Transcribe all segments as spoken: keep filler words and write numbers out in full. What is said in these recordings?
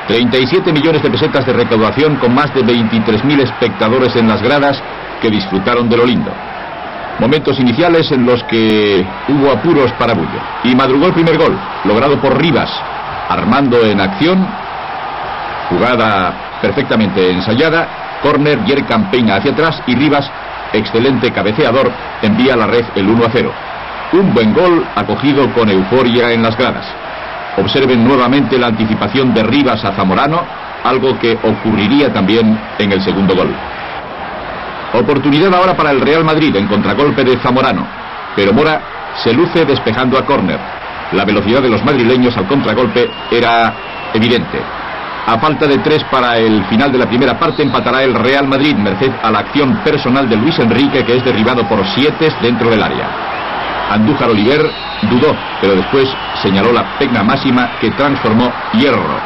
treinta y siete millones de pesetas de recaudación con más de veintitrés mil espectadores en las gradas que disfrutaron de lo lindo. Momentos iniciales en los que hubo apuros para Bullo. Y madrugó el primer gol, logrado por Rivas, armando en acción. Jugada perfectamente ensayada. Córner, Yerkan peina hacia atrás y Rivas, excelente cabeceador, envía a la red el uno a cero. Un buen gol acogido con euforia en las gradas. Observen nuevamente la anticipación de Rivas a Zamorano, algo que ocurriría también en el segundo gol. Oportunidad ahora para el Real Madrid en contragolpe de Zamorano, pero Mora se luce despejando a córner. La velocidad de los madrileños al contragolpe era evidente. A falta de tres para el final de la primera parte empatará el Real Madrid merced a la acción personal de Luis Enrique, que es derribado por siete dentro del área. Andújar Oliver dudó, pero después señaló la pegna máxima que transformó hierro.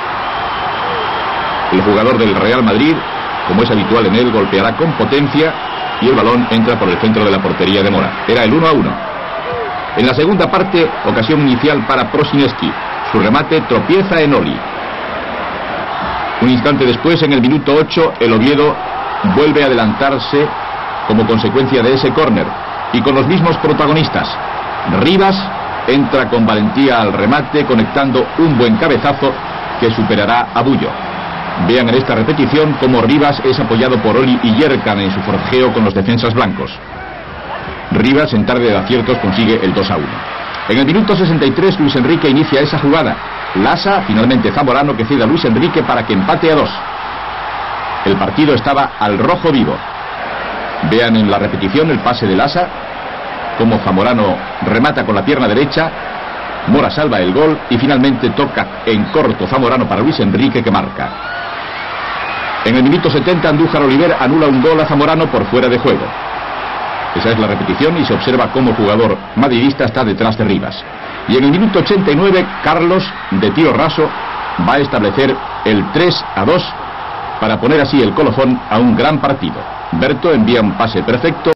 El jugador del Real Madrid, como es habitual en él, golpeará con potencia y el balón entra por el centro de la portería de Mora. Era el uno a uno. En la segunda parte, ocasión inicial para Prosineski. Su remate tropieza en Oli. Un instante después, en el minuto ocho, el Oviedo vuelve a adelantarse como consecuencia de ese córner. Y con los mismos protagonistas. Rivas entra con valentía al remate, conectando un buen cabezazo que superará a Bullo. Vean en esta repetición cómo Rivas es apoyado por Oli y Yerkan en su forcejeo con los defensas blancos. Rivas, en tarde de aciertos, consigue el dos a uno. En el minuto sesenta y tres, Luis Enrique inicia esa jugada. Lasa, finalmente Zamorano, que cede a Luis Enrique para que empate a dos. El partido estaba al rojo vivo. Vean en la repetición el pase de Lasa, como Zamorano remata con la pierna derecha. Mora salva el gol y finalmente toca en corto Zamorano para Luis Enrique, que marca. En el minuto setenta, Andújar Oliver anula un gol a Zamorano por fuera de juego. Esa es la repetición y se observa cómo jugador madridista está detrás de Rivas. Y en el minuto ochenta y nueve, Carlos, de tiro raso, va a establecer el tres a dos para poner así el colofón a un gran partido. Berto envía un pase perfecto.